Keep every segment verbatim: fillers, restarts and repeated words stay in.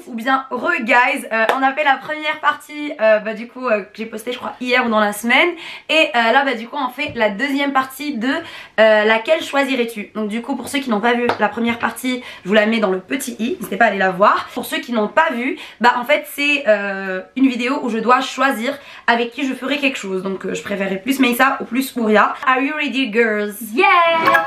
ou bien re guys. euh, On a fait la première partie euh, bah, du coup euh, que j'ai posté je crois hier ou dans la semaine. Et euh, là bah du coup on fait la deuxième partie de euh, laquelle choisirais-tu. Donc du coup pour ceux qui n'ont pas vu la première partie, je vous la mets dans le petit i, n'hésitez pas à aller la voir. Pour ceux qui n'ont pas vu, bah en fait c'est euh, une vidéo où je dois choisir avec qui je ferai quelque chose. Donc euh, je préférerais plus Meissa ou plus Ouria. Are you ready girls? Yeah!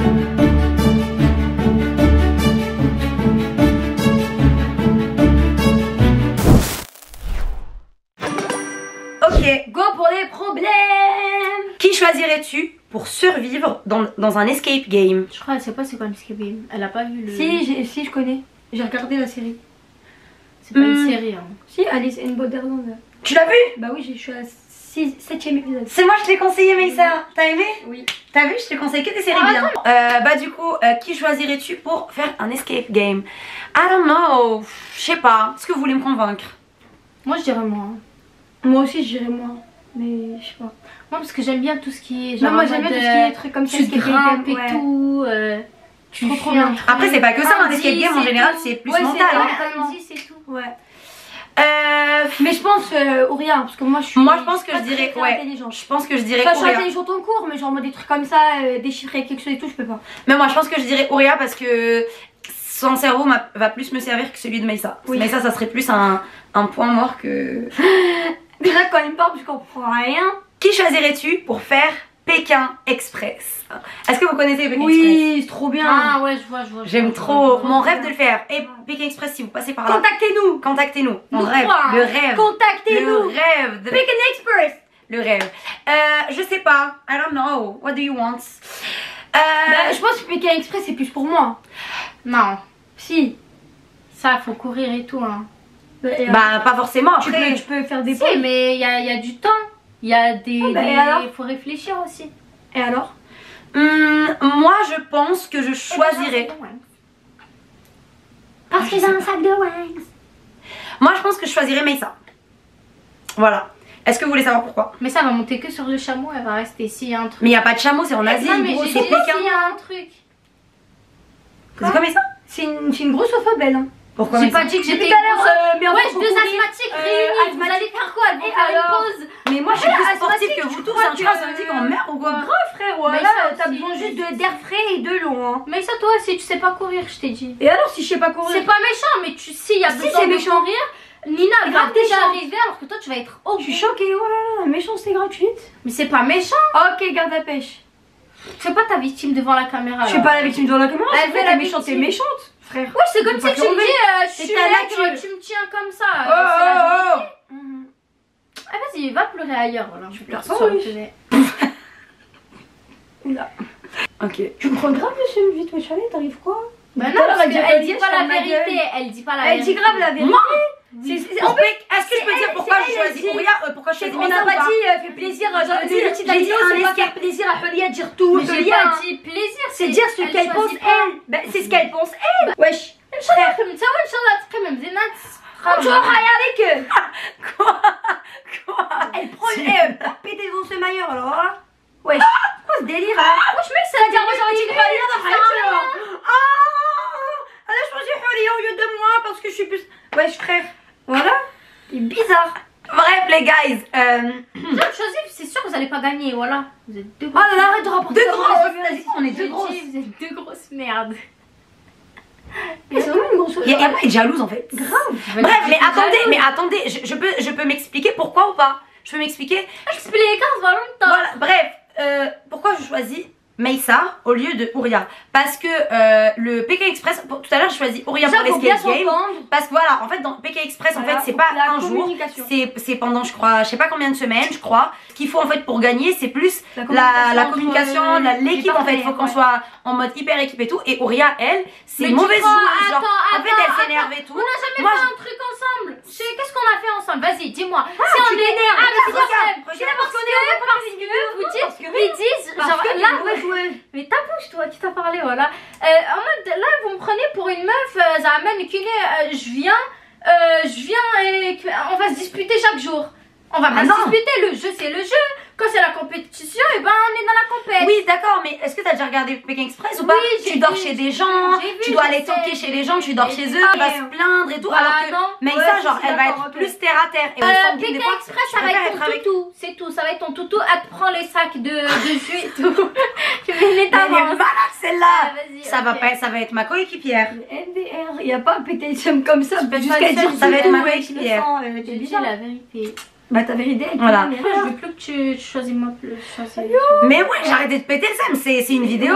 Ok, Go pour les problèmes! qui choisirais-tu pour survivre dans, dans un escape game? Je crois qu'elle sait pas c'est quoi un escape game. Elle a pas vu le. Si, j'ai- si, je connais. J'ai regardé la série. C'est pas Hmm. une série. Hein. Si, Alice in Borderland. Tu l'as vu? Bah oui, je suis à septième épisode. C'est moi je t'ai conseillé Meissa, t'as aimé? Oui. T'as vu, je te conseille que des séries Ah, bien. Euh, bah du coup, euh, qui choisirais-tu pour faire un escape game? I don't know, je sais pas. Est-ce que vous voulez me convaincre? Moi je dirais moi. hein. Moi aussi, je dirais moi. Mais je sais pas. Moi parce que j'aime bien tout ce qui est. Non, Genre moi en j'aime bien mode, tout ce qui est trucs comme ça. Tu escape grimpes game, et ouais. tout. euh, tu Trop, trop fais bien. un truc. Après c'est pas que ça, un escape Indice game en et général tout. c'est plus Ouais, mental. c'est hein. vrai. Indice et tout. Ouais. Euh, Mais je pense euh, Ouria, parce que moi je suis. Moi je pense que pas je très, dirais, très ouais, intelligente. je pense que je dirais Enfin, je suis Ouria. intelligente en cours, mais genre moi, des trucs comme ça, euh, déchiffrer quelque chose et tout, je peux pas. Mais moi je pense que je dirais Ouria parce que son cerveau m'a- va plus me servir que celui de Meissa. Oui. Meissa ça serait plus un, un point mort que... Déjà quand il me parle, je comprends rien. Qui choisirais-tu pour faire Pékin Express? Est-ce que vous connaissez Pékin Express? Oui, c'est trop bien. Ah ouais, je vois, je vois. je J'aime vois, trop, je vois. mon rêve de le faire. Et Pékin Express si vous passez par là, Contactez-nous. contactez-nous. Mon Nous rêve, trois. le rêve. Le Contactez-nous. rêve de Pékin Express. Le rêve. Euh, je sais pas. I don't know. What do you want? Euh, Bah, je pense que Pékin Express c'est plus pour moi. Non, Si. ça faut courir et tout. Hein. Bah, et, euh, bah pas forcément tu, après. peux, tu peux faire des Si, pauses. mais il y a, y a du temps. Il y a des. Ah bah, des- et alors faut réfléchir aussi. Et alors? Hum, moi je pense que je choisirais. Parce que j'ai un sac de wings. Moi je pense que je choisirais Meissa. Voilà. Est-ce que vous voulez savoir pourquoi? Mais ça va monter que sur le chameau, elle va rester s'il y a un truc. Mais il y a pas de chameau, c'est en Asie. non, mais gros, j'ai c'est dit Pékin. s'il y a un truc. C'est quoi Meissa? C'est une, c'est une grossophobe elle. Hein. Pourquoi J'ai Meissa? pas dit que Depuis j'étais. tout à l'heure, euh, mais en Ouais, fait, faut deux courir. asthmatiques Euh, réunis. Vous asthmatiques. allez faire quoi? Elles vont Et faire alors une pause. Mais moi je suis Ouais, plus asthmatique, sportive que tu vous tous. crois hein. Tu vois, que- ça veut dire qu'on meurt ou quoi? Grave frérot, Mais là ça t'as aussi, besoin juste je de- d'air frais et de long hein. Mais ça, toi, si tu sais pas courir, je t'ai dit. Et alors si je sais pas courir? C'est pas méchant, mais tu s'il y a Si, besoin c'est de méchant. courir, Nina elle va Grave déjà méchant. arriver alors que toi tu vas être au Je suis bout. choquée, oh là là, méchanceté gratuite. Mais c'est pas méchant. Ok, garde la pêche. C'est pas ta victime devant la caméra. Je suis pas la victime devant la caméra, Elle c'est fait vrai, la la méchante, c'est victime. méchante, frère. Oui, c'est comme Faut si pas tu me tomber. dis, euh, je C'est suis ta là, nature. tu me tiens comme ça. Oh, euh, c'est la oh, vérité. oh. Mhm. Ah, vas-y, va pleurer ailleurs. Voilà. Je pleure Sur pas, le oui. télé. Oula. Ok. Tu me prends grave le seum vite, wesh, allez, t'arrives quoi? Bah Tout non, à l'heure, parce elle dit qu'elle pas dit dire pas sur la ma vérité. gueule. Elle dit pas la Elle vérité. dit grave la vérité. Moi C'est- c'est- En en fait, fait, est-ce que je peux c'est dire elle, pourquoi c'est je elle, choisis c'est- Ouria euh, pourquoi je c'est choisis qu'on Meissa n'a ou pas pas? dit euh, fait plaisir, genre J'ai dit dit- le titre a j'ai dit dit un c'est pas escape plaisir à Hulia dire tout, Mais j'ai Hulia, pas hein. dit plaisir. C'est dire ce elle qu'elle pense choisit pas. elle. Bah, c'est ce qu'elle pense elle. Wesh. Inch'Allah, comme ça, ouais, Inch'Allah, تقي من زينات. Tu vas rien avec eux. Quoi? Quoi? Elle prend une elle pété dans ce maillot alors là. Wesh. Quoi ce délire là? Wesh, mais c'est C'est-à-dire moi j'aurais dit Hulia dans Hulia. Ah, elle a choisi Hulia au lieu de moi parce que je suis plus. Wesh frère. Voilà. C'est bizarre. Bref les guys, euh, J'ai choisi, c'est sûr que vous allez pas gagner, voilà. Vous êtes deux Oh là là, arrête de rapporter. deux ça, grosses, vas-y, vas-y, on est deux J'ai grosses. dit, Vous êtes deux grosses merdes. Mais c'est vraiment une grosse. il y a, y a pas à être jalouse en fait. Grave. Bref, mais attendez, mais attendez, je, je peux, je peux m'expliquer pourquoi ou pas? Je peux m'expliquer? Explica, va longtemps. Voilà, bref, euh, pourquoi je choisis Meissa au lieu de Ouria? Parce que euh, le Pékin Express, pour, tout à l'heure je choisis Ouria pour Ça, faut bien l'escape game. s'entendre. Parce que voilà, en fait dans Pékin Express, en Voilà, fait c'est faut pas que la un jour, communication. c'est c'est pendant je crois, je sais pas combien de semaines je crois. Ce qu'il faut en fait pour gagner c'est plus La la, la entre, communication, euh, la- les l'équipe en fait, il faut partenaires, qu'on ouais. soit en mode hyper équipe et tout. Et Ouria elle, c'est Mais une tu mauvaise crois- joueuse, genre attends, en fait attends, elle s'énerve et tout. On n'a jamais Moi, fait je- un truc ensemble. C'est- Qu'est-ce qu'on a fait ensemble? Vas-y, dis-moi. Ah, C'est tu un t'énerves. Ah, mais c'est Regarde, parce que- regarde, parce que, parce que vous Parce dites, que oui. ils disent, Parce genre que t'es là, une mauvaise joueuse. mais ta bouche toi, qui t'a parlé, voilà. Euh, en mode, là, vous me prenez pour une meuf, euh, Zaman, qui est, euh, je viens, euh, je viens et que- on va se disputer chaque jour. On va Ah pas se non. disputer, le jeu c'est le jeu. Quand c'est la compétition, et ben on est dans la compète. Oui, d'accord, mais est-ce que t'as déjà regardé Pékin Express ou pas? Oui, j'ai Tu dors vu, chez j'ai des vu, gens, j'ai vu, tu dois je aller sais, toquer chez j'ai les gens, vu, tu dors j'ai chez vu. eux, tu vas Ah, se plaindre et tout. Voilà, alors que non. mais Ouais, ça, si, genre, si, elle va d'accord, être ok. plus terre à terre. Et Euh, Sandrine, Pékin des fois, Express, je ça va préfère être ton être avec- toutou, c'est tout, ça va être ton toutou. Elle te prend les sacs de, de jus et tout. Tu mets les Mais elle est t'avances. malade Ah, celle-là. vas-y, Ça va ok. pas, ça va être ma coéquipière. N D R, y a pas un pétation comme ça. peux Jusqu'à pas dire dire, ça va être tout, ma ouais, coéquipière. je le sens, euh, Je t'es dis bizarre. la vérité. Bah ta vérité. elle Voilà. dit, mais Après, je rien. veux plus que tu, tu choisis moi plus. Choisis. Mais ouais, j'ai arrêté de péter le seum, c'est c'est une vidéo.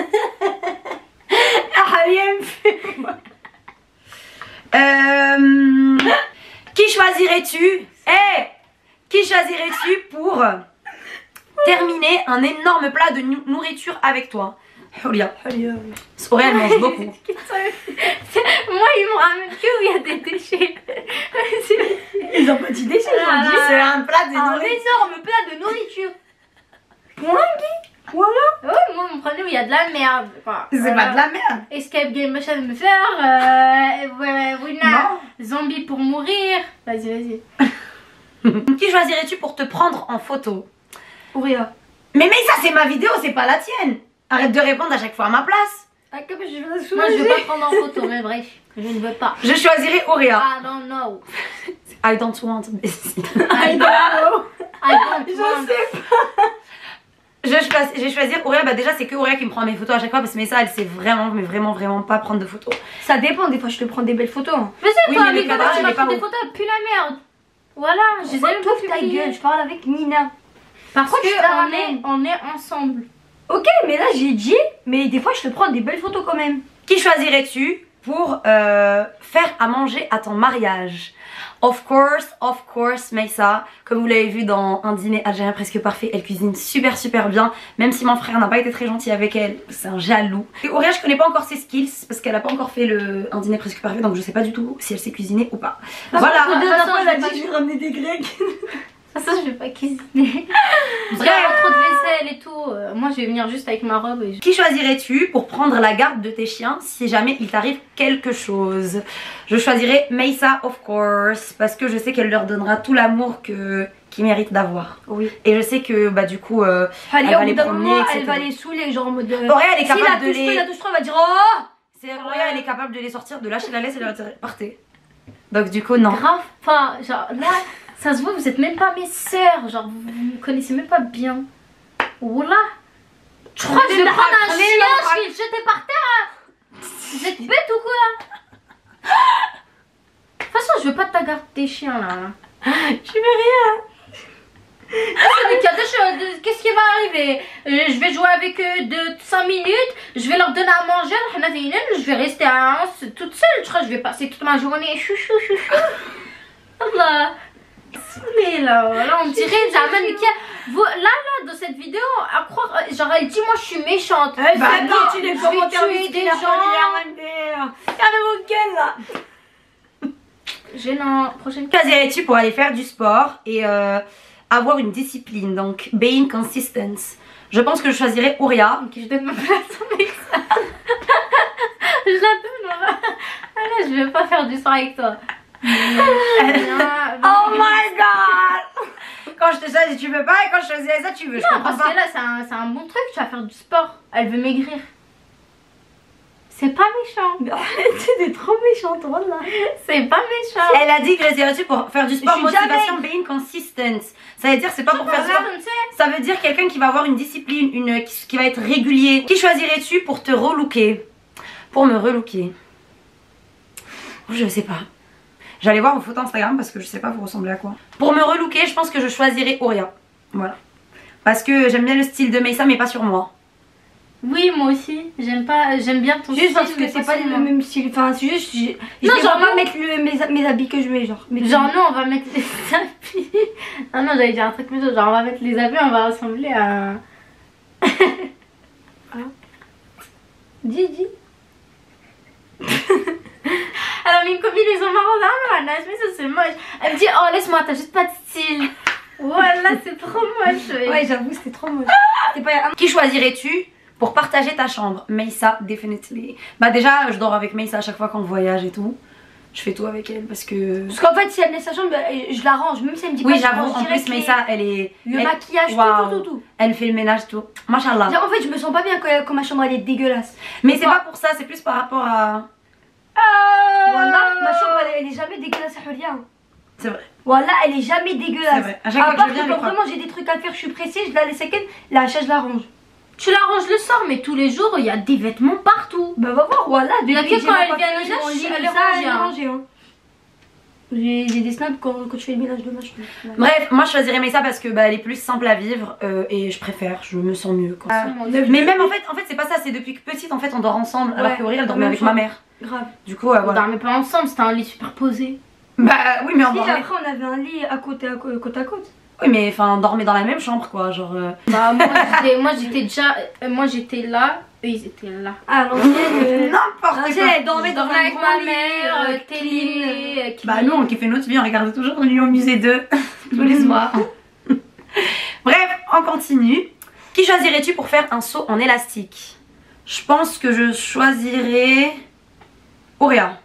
Ah, rien me fait. Euh, qui choisirais-tu? Eh, qui choisirais-tu pour terminer un énorme plat de nou- nourriture avec toi? Julia. Aurélie, elle mange beaucoup. Moi, ils me ramènent que où il y a des déchets. Ils ont pas de déchets, Ah, j'en dis. C'est un plat de Un nourriture. énorme plat de nourriture. Voilà. Ouais, moi, mon problème, il y a de la merde. Enfin, C'est voilà. pas de la merde. Escape game machin de me faire. Euh, ouais, Wina. Non. Zombie pour mourir. Vas-y, vas-y. Qui choisirais-tu pour te prendre en photo? Auréa. Mais mais ça c'est ma vidéo, c'est pas la tienne. Arrête de répondre à chaque fois à ma place. Ah, comme je vais la Moi, je soulager. veux pas prendre en photo, mais bref, je ne veux pas. Je choisirais Auréa. I don't know. I don't want. I don't know. I don't Je want. sais. Je choisis, je vais choisir Auréa. Bah déjà c'est que Auréa qui me prend mes photos à chaque fois parce que mais ça elle sait vraiment mais vraiment vraiment pas prendre de photos. Ça dépend, des fois je te prends des belles photos. hein. Mais c'est Oui, toi, mais le avec toi, cadrage, tu il m'as est pas pris des beau. photos, elle pue la merde. Voilà, je les ai même pas Ouvre ta publiées. gueule, je parle avec Nina. Parce Pourquoi tu que la on est, ramènes on est ensemble. Ok, mais là j'ai dit, mais des fois je te prends des belles photos quand même. Qui choisirais-tu pour euh, faire à manger à ton mariage? Of course, of course, Meissa. Comme vous l'avez vu dans Un dîner algérien presque parfait, elle cuisine super super bien. Même si mon frère n'a pas été très gentil avec elle, c'est un jaloux. Et Auréa, je connais pas encore ses skills parce qu'elle a pas encore fait le Un dîner presque parfait, donc je sais pas du tout si elle sait cuisiner ou pas. Voilà. La dernière fois, elle a dit, je vais ramener des grecs. De toute façon, je vais pas cuisiner. Parce qu'il y Bref. a trop de vaisselle et tout. Euh, Moi, je vais venir juste avec ma robe. Et je... Qui choisirais-tu pour prendre la garde de tes chiens si jamais il t'arrive quelque chose? Je choisirais Meissa, of course, parce que je sais qu'elle leur donnera tout l'amour que qu'ils méritent d'avoir. Oui. Et je sais que bah du coup, euh, Allez, Elle va au bout les d'un promener, moment, et cetera. elle va les saouler, genre en mode. euh, Auréa, elle est si la capable de touche les. la touche elle va dire oh. C'est Auréa, elle est capable de les sortir, de lâcher la laisse et leur dire partez. Donc du coup non. Grave pas. Genre là, ça se voit, vous êtes même pas mes sœurs. Genre, vous, vous me connaissez même pas bien. Oula. Je crois que je vais Prenez-le, prendre un prenez-le, chien, prenez-le. je vais le jeter par terre. hein. Vous êtes bête ou quoi? De toute façon, je veux pas de ta garde des chiens là. Je veux rien. Avec il y a deux choses, de- qu'est-ce qui va arriver? Euh, Je vais jouer avec eux de cinq minutes, je vais leur donner à manger, je vais rester à un, toute seule, je crois que je vais passer toute ma journée chouchou chouchou. Allah, saoulée là, là on dirait Jamel qui a- vous, là là dans cette vidéo, à croire, euh, genre elle dit moi je suis méchante. Eh, Bah c'est non, bon, tu les je commentaires vais tuer vite, des il a gens. fallu les ramener. Regardez vos gueules là. Gênant, prochaine Que choisirais-tu pour aller faire du sport et euh, avoir une discipline, donc being consistent? Je pense que je choisirais Auréa. Ok, je donne ma place au Meissa. Je la donne. Ah là, je vais pas faire du sport avec toi. Oh my god! Quand je te choisis, tu veux pas, et quand je choisis ça, tu veux. Je Non, comprends parce pas. que là, c'est un, c'est un bon truc, tu vas faire du sport. Elle veut maigrir. C'est pas méchant. Mais arrête, t'es trop méchante, voilà. C'est pas méchant. Elle a dit que je choisirais-tu pour faire du sport, Je suis motivation, being consistent. Ça veut dire c'est pas pour faire du sport. tu sais. Ça veut dire quelqu'un qui va avoir une discipline, une qui, qui va être régulier. Qui choisirais-tu pour te relooker? Pour me relooker. Je sais pas. J'allais voir vos photos Instagram parce que je sais pas vous ressemblez à quoi. Pour me relooker, je pense que je choisirais Auréa. Voilà. Parce que j'aime bien le style de Meissa mais pas sur moi. Oui, moi aussi. J'aime pas, j'aime bien ton Juste style, parce que mais c'est pas sur le moi. même style. Enfin, c'est juste. Je, je Non, vais genre, pas non. mettre le, mes, mes habits que je mets, genre. Mais Genre, non, on va mettre les habits. Ah non, j'allais dire un truc plutôt. Genre, on va mettre les habits, on va ressembler à. Dis, dis. Alors, mes copines, ils ont marrant. Ah non, la nage, mais ça c'est moche. Elle me dit, oh, laisse-moi, t'as juste pas de style. Voilà, c'est trop moche. Ouais, j'avoue, c'était trop moche. C'est pas. Qui choisirais-tu pour partager ta chambre? Meissa, definitely. Bah déjà, je dors avec Meissa à chaque fois qu'on voyage et tout. je fais tout avec elle parce que. Parce qu'en fait, si elle met sa chambre, je la range. Même si elle me dit Oui, pas, j'avoue, je range en plus, direct mais les- ça, elle est. le elle- maquillage, Waouh. tout, tout, tout, tout. Elle fait le ménage, tout. Machallah. En fait, je me sens pas bien quand, quand ma chambre elle est dégueulasse. Mais c'est Quoi pas pour ça, c'est plus par rapport à. Voilà, ma chambre elle, elle est jamais dégueulasse à rien. C'est vrai. Voilà, elle est jamais dégueulasse. C'est vrai. À chaque fois que part je viens, que elle quand est vraiment j'ai des trucs à faire, je suis pressée, je la laisse à elle, la hache, je la range. Tu la ranges le soir, mais tous les jours, il y a des vêtements partout. Bah va voir, voilà, Il y a depuis que j'ai quand mon elle vient papier, au mon ménage, lit, elle est ça, rangée, elle est hein. rangée, hein. J'ai j'ai des snaps quand, quand tu fais le ménage de machin. Bref, moi je choisirais Mesa parce que bah, elle est plus simple à vivre euh, et je préfère, je me sens mieux comme ça. Mais même en fait, en fait c'est pas ça, c'est depuis que petite en fait on dort ensemble alors Ouais, que Aurélien elle dormait même avec chose. ma mère. Grave. Du coup, euh, On voilà. dormait pas ensemble, c'était un lit superposé. Bah oui, mais on Si, dormait. après on avait un lit à côté, à côte, côte à côte. Oui, mais enfin, on dormait dans la même chambre quoi, genre. euh, Bah, moi j'étais- moi j'étais déjà. euh, Moi j'étais là, eux ils étaient là. Ah, l'ancienne. euh, N'importe l'ancienne, quoi. elle dormait Je dans dormais un avec grand ma lit, mère, euh, euh, télé. euh, qui- Bah nous on kiffait notre vie, on regardait toujours le Lion Musée deux tous les soirs. Bref, on continue. Qui choisirais-tu pour faire un saut en élastique? Je pense que je choisirais Auréa.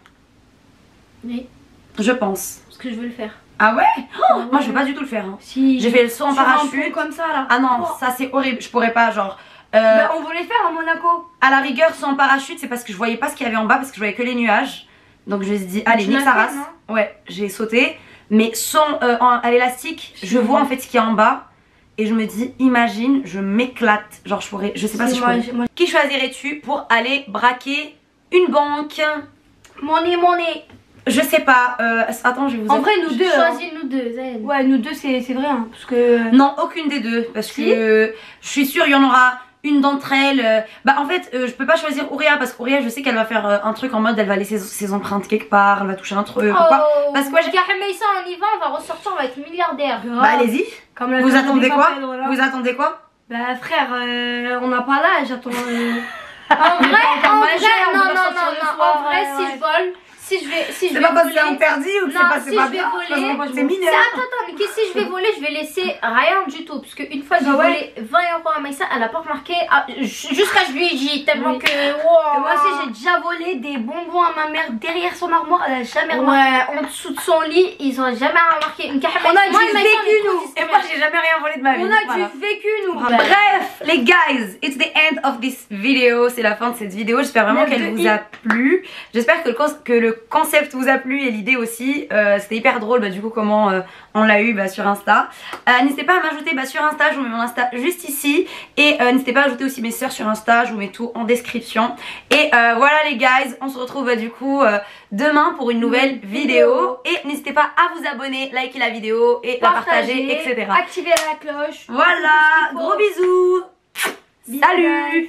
Oui, Je pense. parce que je veux le faire. Ah ouais? Oh, moi je veux pas du tout le faire. hein. Si. J'ai fait le saut en Sur un parachute. pont comme ça là. Ah non, Oh. ça c'est horrible, je pourrais pas genre. euh, Bah, on voulait faire à Monaco. à la rigueur, saut en parachute, c'est parce que je voyais pas ce qu'il y avait en bas, parce que je voyais que les nuages. Donc je me suis dit, allez, Tu nique l'as sa fait, race. Ouais, j'ai sauté. Mais sans euh, en- à l'élastique, je vois en fait ce qu'il y a en bas. Et je me dis, imagine, je m'éclate. Genre, je pourrais, je sais pas si je moi, pourrais. j'ai- moi- Qui choisirais-tu pour aller braquer une banque? Money, money. Je sais pas. euh, attends, je vais vous En vrai, nous deux. hein. Choisis nous deux, Zayn. Ouais, nous deux, c'est c'est vrai. Hein, parce que. Non, aucune des deux. Parce Si. que je suis sûre, il y en aura une d'entre elles. euh, Bah, en fait, euh, je peux pas choisir Ouria parce qu'Ouria, je sais qu'elle va faire euh, un truc en mode elle va laisser ses empreintes quelque part, elle va toucher un truc ou quoi. Oh, Parce que moi, j'ai- Kahameysa, on y va, on va ressortir, on va être milliardaire. Bah, allez-y. Comme la Vous version attendez des quoi papels, voilà. Vous attendez quoi Bah, frère, euh, on n'a pas l'âge, j'attends. euh, En vrai, pas encore en majeur, vrai, on non, doit non, sortir non, le non, soir, en vrai, ouais, si ouais. je vole, si je vais, si je C'est vais pas parce que voler, c'est interdit ou que c'est Non, pas, si c'est pas je vais bien. voler- Parce que moi, C'est c'est mineur. C'est- attends, attends, mais que si je vais voler, je vais laisser rien du tout. Parce qu'une fois, j'ai Bah ouais. volé vingt euros à Maïssa, elle a pas remarqué. Ah, j- jusqu'à je lui ai dit, tellement Oui. que. Et Wow. moi aussi, j'ai déjà volé des bonbons à ma mère derrière son armoire, elle a jamais remarqué. Ouais, en dessous de son lit, ils ont jamais remarqué. Une Kahameysa- On a Moi du et Maïssa, on est vécu, trop nous. discrets. Et moi, j'ai jamais rien volé de ma vie. On a Voilà. du vécu, nous. Bravo. Bref, les guys, it's the end of this video. C'est la fin de cette vidéo. J'espère vraiment Neuf qu'elle de vous i. a plu. J'espère que le, cons- que le concept vous a plu et l'idée aussi. Euh, C'était hyper drôle, bah, du coup, comment euh, on l'a eu bah, sur Insta. Euh, n'hésitez pas à m'ajouter bah, sur Insta. Je vous mets mon Insta juste ici. Et euh, n'hésitez pas à ajouter aussi mes soeurs sur Insta. Je vous mets tout en description. Et euh, voilà, les guys, on se retrouve bah, du coup euh, demain pour une nouvelle vidéo. Et n'hésitez pas à vous abonner, liker la vidéo et la partager, et cetera. Activer la cloche. Voilà, gros bisous. Bisous, Salut.